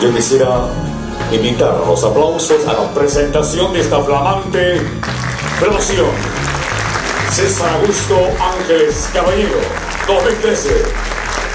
Yo quisiera invitar a los aplausos a la presentación de esta flamante promoción. César Augusto Ángeles Caballero, 2013.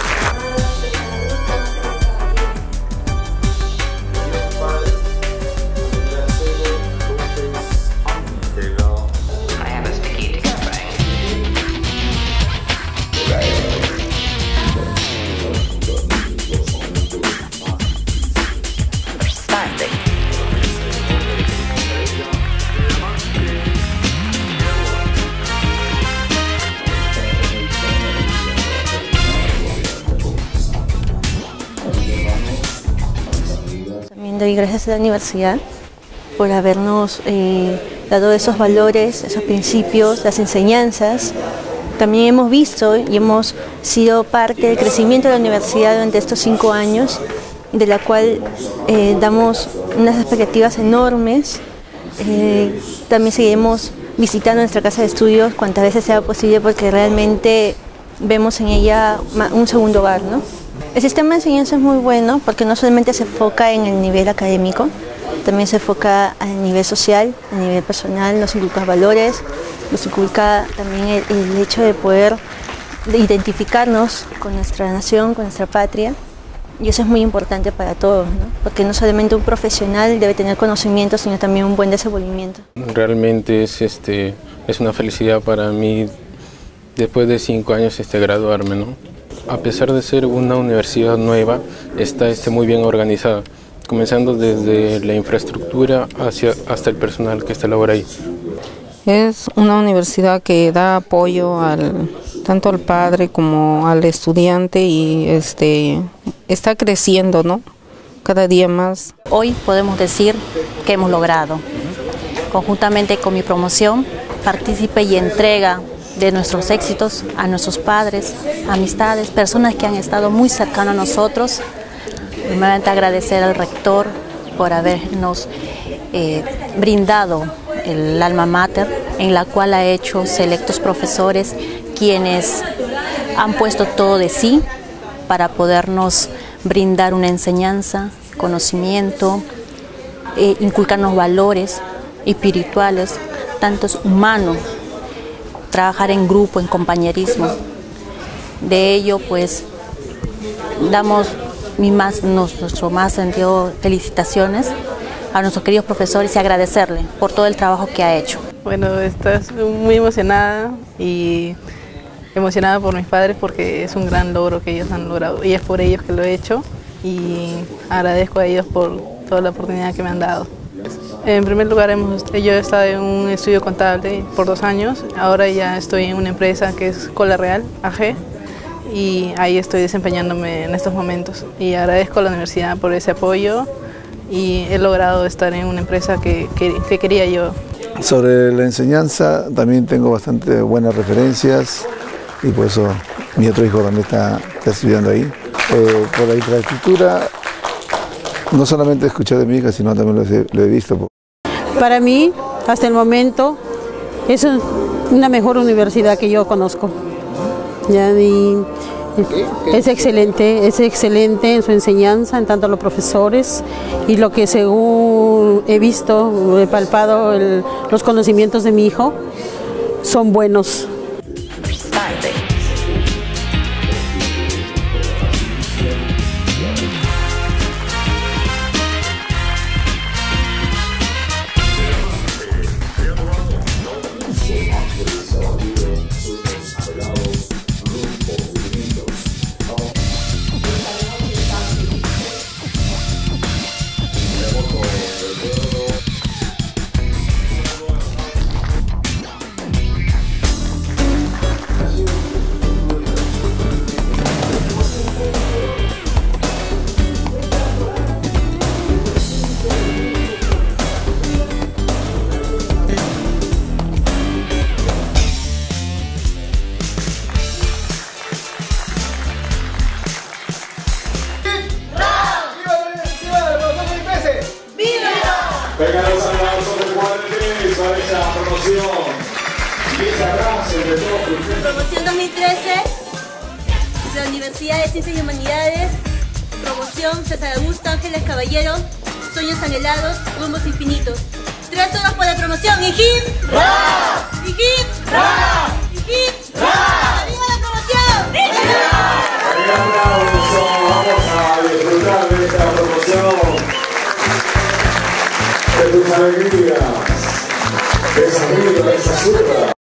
También doy gracias a la universidad por habernos dado esos valores, esos principios, las enseñanzas. También hemos visto y hemos sido parte del crecimiento de la universidad durante estos 5 años, de la cual damos unas expectativas enormes. También seguiremos visitando nuestra casa de estudios cuantas veces sea posible porque realmente vemos en ella un segundo hogar, ¿no? El sistema de enseñanza es muy bueno porque no solamente se enfoca en el nivel académico, también se enfoca al nivel social, al nivel personal, nos inculca valores, nos inculca también el hecho de poder identificarnos con nuestra nación, con nuestra patria, y eso es muy importante para todos, ¿no? Porque no solamente un profesional debe tener conocimiento, sino también un buen desenvolvimiento. Realmente es una felicidad para mí después de 5 años graduarme, ¿no? A pesar de ser una universidad nueva, está muy bien organizada, comenzando desde la infraestructura hasta el personal que está labora ahí. Es una universidad que da apoyo tanto al padre como al estudiante y está creciendo, ¿no? Cada día más. Hoy podemos decir que hemos logrado, conjuntamente con mi promoción, partícipe y entrega de nuestros éxitos a nuestros padres, amistades, personas que han estado muy cercanas a nosotros. Primeramente agradecer al rector por habernos brindado el alma mater, en la cual ha hecho selectos profesores quienes han puesto todo de sí para podernos brindar una enseñanza, conocimiento, inculcarnos valores espirituales, tantos humanos, trabajar en grupo, en compañerismo. De ello, pues, damos nuestro más sentido felicitaciones a nuestros queridos profesores y agradecerle por todo el trabajo que ha hecho. Bueno, estoy muy emocionada y emocionada por mis padres porque es un gran logro que ellos han logrado y es por ellos que lo he hecho y agradezco a ellos por toda la oportunidad que me han dado. En primer lugar, yo he estado en un estudio contable por 2 años, ahora ya estoy en una empresa que es Cola Real, AG, y ahí estoy desempeñándome en estos momentos. Y agradezco a la universidad por ese apoyo y he logrado estar en una empresa que quería yo. Sobre la enseñanza también tengo bastante buenas referencias y por eso mi otro hijo también está estudiando ahí. Por la infraestructura, no solamente escuché de mi hija, sino también lo he visto. Para mí, hasta el momento, es una mejor universidad que yo conozco. Es excelente en su enseñanza, en tanto los profesores y lo que según he visto, he palpado, los conocimientos de mi hijo son buenos. Vengan los aplausos del cuadril a esa promoción. Muchas gracias de todos. Promoción 2013, de la Universidad de Ciencias y Humanidades, promoción César Augusto Ángeles Caballero, Sueños Anhelados, Rumbos Infinitos. 3 horas por la promoción. ¡Y hip! ¡Ra! ¡Y hip! ¡Ra! ¡Y hip! ¡Ra! ¡Viva la promoción! ¡Viva! Vamos a disfrutar de esta promoción, de tus alegrías, de esa vida, de esa surra.